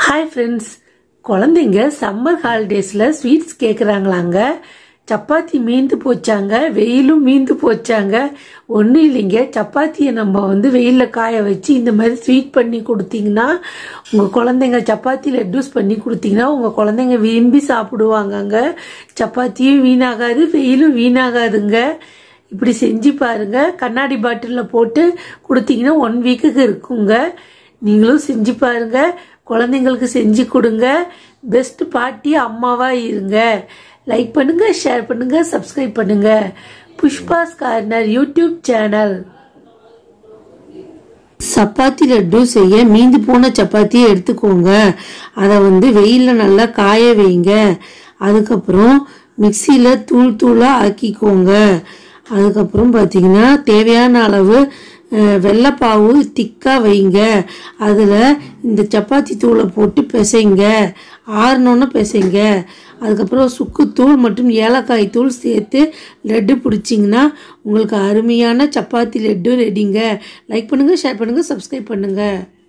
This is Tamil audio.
Hi friends, குழந்தைங்க சம்மர் ஹாலிடேஸ்ல ஸ்வீட்ஸ் கேக்குறாங்களாங்க. சப்பாத்தி மீந்து போச்சாங்க, வெயிலும் மீந்து போச்சாங்க. ஒன்றும் இல்லைங்க, சப்பாத்தியை நம்ம வெயில்ல காய வச்சு இந்த மாதிரி ஸ்வீட் பண்ணி கொடுத்தீங்கன்னா உங்கள் குழந்தைங்க சப்பாத்தி லட்டூஸ் பண்ணி கொடுத்தீங்கன்னா உங்கள் குழந்தைங்க விரும்பி சாப்பிடுவாங்கங்க. சப்பாத்தியும் வீணாகாது, வெயிலும் வீணாகாதுங்க. இப்படி செஞ்சு பாருங்க. கண்ணாடி பாட்டிலில் போட்டு கொடுத்தீங்கன்னா 1 வீக்குக்கு இருக்குங்க. நீங்களும் செஞ்சு பாருங்க. குழந்தைங்களுக்கு செஞ்சு கொடுங்க. பெஸ்ட் பாட்டி அம்மாவா இருங்க. லைக் பண்ணுங்க, ஷேர் பண்ணுங்க, சப்ஸ்கிரைப் பண்ணுங்க. Pushpa's corner YouTube channel. சப்பாத்தி லட்டு செய்ய மீந்து போன சப்பாத்தியை எடுத்துக்கோங்க. அதை வெயில்ல நல்லா காய வைங்க. அதுக்கப்புறம் மிக்சியில தூள் தூளா ஆக்கிக்கோங்க. அதுக்கப்புறம் பார்த்தீங்கன்னா தேவையான அளவு வெள்ளைப்பாவு திக்கா வைங்க. அதில் இந்த சப்பாத்தி தூளை போட்டு பிசைங்க. ஆறணுன்னு பிசைங்க. அதுக்கப்புறம் சுக்குத்தூள் மற்றும் ஏலக்காய் தூள் சேர்த்து லட்டு பிடிச்சிங்கன்னா உங்களுக்கு அருமையான சப்பாத்தி லட்டு ரெடிங்க. லைக் பண்ணுங்கள், ஷேர் பண்ணுங்கள், சப்ஸ்கிரைப் பண்ணுங்கள்.